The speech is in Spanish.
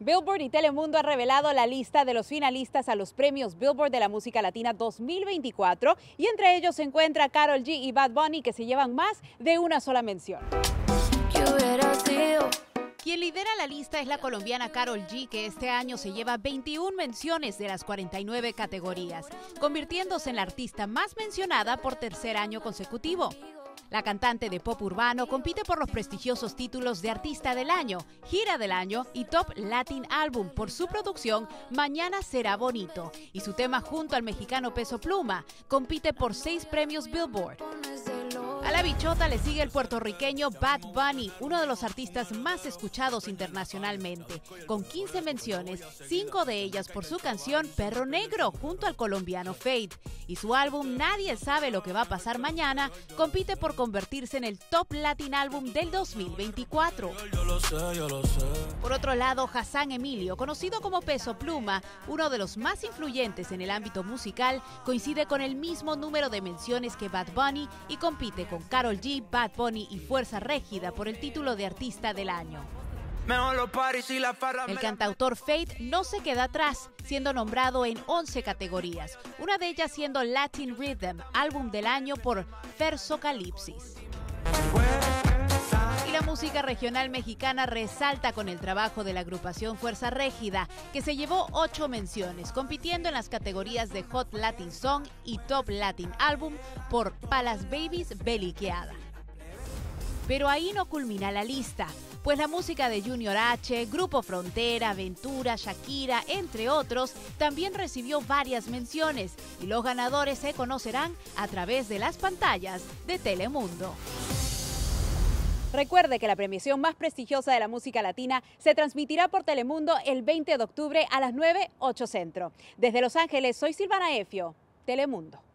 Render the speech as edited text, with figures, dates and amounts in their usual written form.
Billboard y Telemundo han revelado la lista de los finalistas a los premios Billboard de la música latina 2024 y entre ellos se encuentra Karol G y Bad Bunny, que se llevan más de una sola mención. Quien lidera la lista es la colombiana Karol G, que este año se lleva 21 menciones de las 49 categorías, convirtiéndose en la artista más mencionada por tercer año consecutivo. La cantante de pop urbano compite por los prestigiosos títulos de Artista del Año, Gira del Año y Top Latin Album por su producción Mañana Será Bonito, y su tema junto al mexicano Peso Pluma compite por 6 premios Billboard. A la bichota le sigue el puertorriqueño Bad Bunny, uno de los artistas más escuchados internacionalmente, con 15 menciones, 5 de ellas por su canción Perro Negro junto al colombiano Feid. Y su álbum Nadie Sabe Lo Que Va a Pasar Mañana compite por convertirse en el Top Latin Album del 2024. Por otro lado, Hassan Emilio, conocido como Peso Pluma, uno de los más influyentes en el ámbito musical, coincide con el mismo número de menciones que Bad Bunny y compite con Karol G, Bad Bunny y Fuerza Régida por el título de Artista del Año. El cantautor Feid no se queda atrás, siendo nombrado en 11 categorías, una de ellas siendo Latin Rhythm, Álbum del Año por Versocalipsis. Y la música regional mexicana resalta con el trabajo de la agrupación Fuerza Régida, que se llevó 8 menciones, compitiendo en las categorías de Hot Latin Song y Top Latin Album por Palas Babies Beliqueada. Pero ahí no culmina la lista, pues la música de Junior H, Grupo Frontera, Aventura, Shakira, entre otros, también recibió varias menciones y los ganadores se conocerán a través de las pantallas de Telemundo. Recuerde que la premiación más prestigiosa de la música latina se transmitirá por Telemundo el 20 de octubre a las 9, 8 centro. Desde Los Ángeles, soy Silvana Efio, Telemundo.